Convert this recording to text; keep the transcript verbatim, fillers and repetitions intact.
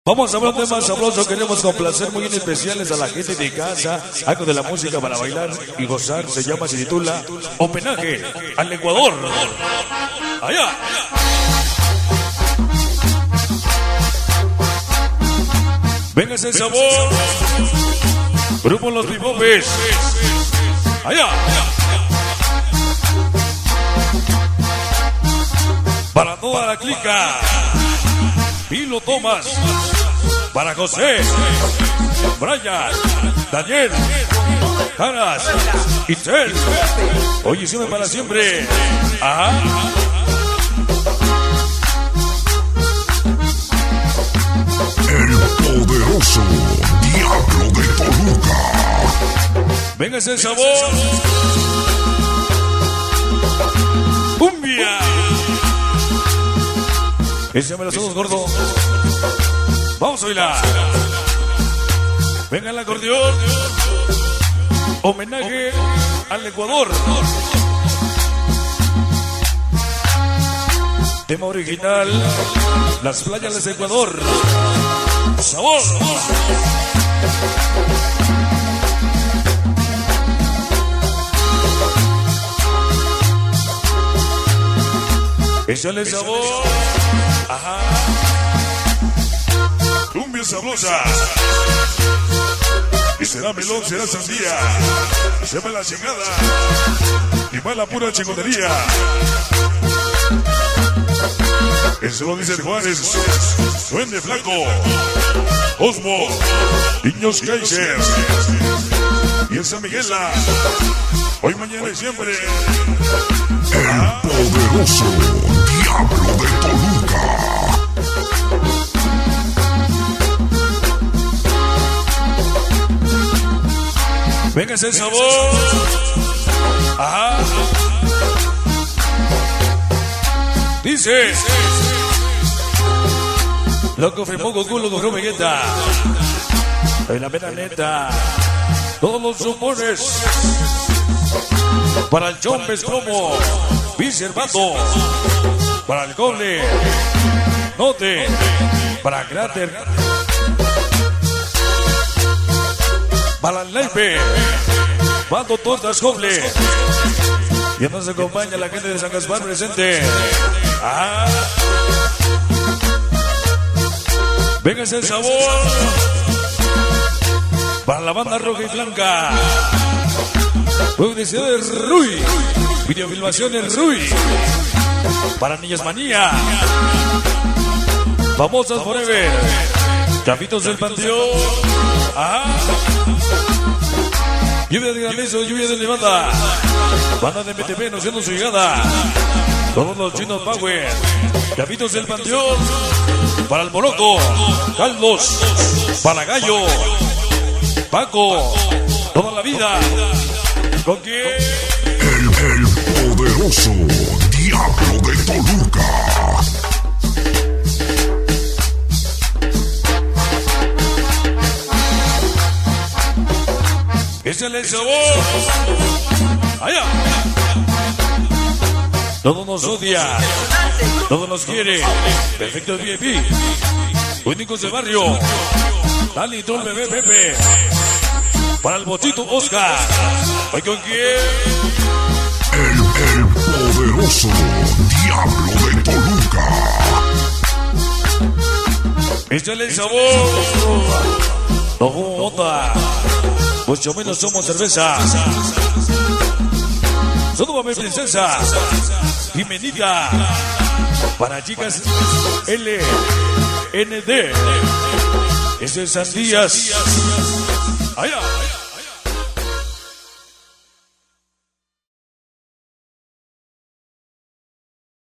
Vamos a hablar de más sabroso. Queremos complacer muy bien especiales a la gente de casa. Algo de la música para bailar y gozar. Se llama, se titula Homenaje al Ecuador. Allá. Venga ese sabor. Grupo Los Bibopes. Allá. Para toda la clica. Pilo Tomás. Para José, Brian, Daniel, Caras, Itzel. Oye, siempre para siempre. Ajá. El poderoso Diablo de Toluca. Venga ese sabor. Cumbia. Ese me los ojos, gordo. Vamos a bailar. Venga el acordeón. Homenaje al Ecuador. Tema original. Las playas de Ecuador. Sabor. Échale sabor. Ajá. Cumbia sabrosa. Y será melón, será sandía. Se va la chingada. Y va la pura chingonería. Eso lo dice el Juárez. Duende Flaco. Osmo. Niños Kaiser. Y el San Miguela. Hoy, mañana y siempre. El poderoso Diablo de Toluca. Venga ese sabor. Ajá. Dice. Loco firmó Goku, loco firmó Vegeta. En la pena neta. Todos los rumores. Para el Chompes como Vicervato. Para el Coble. Note. Para Cráter. Para el Leipe, Bando Tortas Coble. Y nos acompaña la gente de San Gaspar presente. Ah. Venga ese sabor. Para la banda roja y blanca. Publicidades Rui. Videofilmaciones Rui. Para Niñas Manía. Famosas Forever. Chapitos del Panteón. Ah. Lluvia de granizo, lluvia de nevada. Banda de M T P anunciando su llegada. Todos los chinos Power. Chapitos del Panteón. Para el Moroco. Carlos. Para Gallo. Paco. Toda la vida. ¿Con quién? El, el poderoso Diablo de Toluca. Échale el sabor. Allá. Todo nos odia. Todo nos quiere. Perfecto V I P. Únicos de barrio. Dani, Tol, Bebé, Pepe. Para el Bochito Oscar. ¿Hoy con quién? El, el poderoso Diablo de Toluca. Échale el sabor. No hubo onda. Mucho menos somos cerveza. Salúdame, princesa. Bienvenida. Para chicas L N D. Ese es Sandías. Allá.